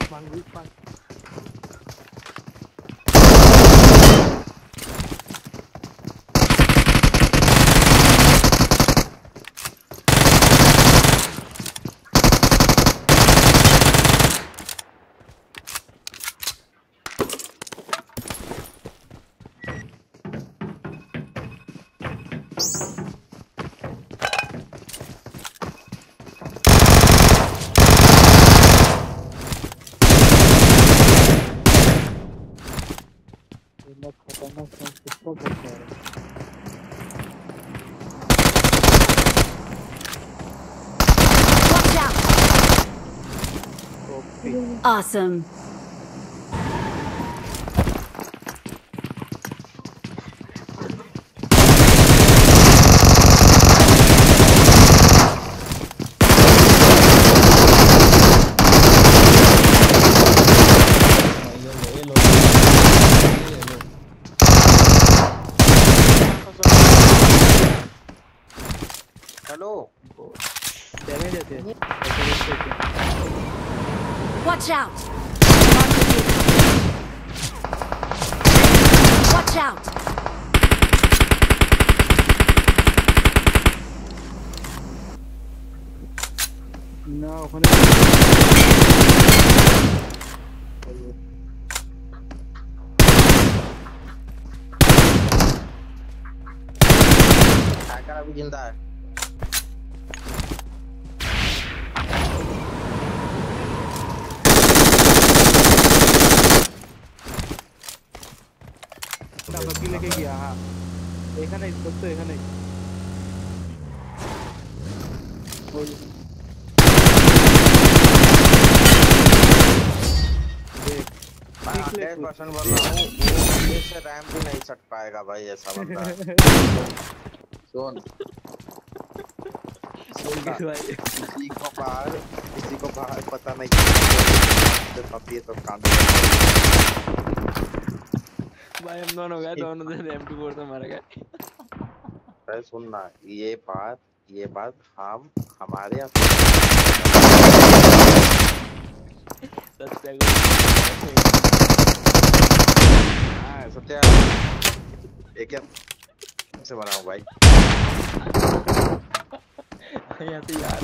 मांगू पान खतरनाक किसको करता है Awesome. हेलो डैमेज है Watch out. Watch out. ना ओखाনে हैकर अभी जिंदा है। बाकी लेके गया हाँ এখানে সত্য এখানে देख 100% बोल रहा हूँ वो बंदे से रैम भी नहीं सट पाएगा भाई ऐसा बंदा है। सुन किसी को बाहर पता नहीं तो पति तो कांड भाई हम दोनों गए दोनों ने M24 से मारा गया अरे सुन ना ये बात हम हमारे सत्या हाँ सत्या एक से बनाऊं भाई यहाँ से यार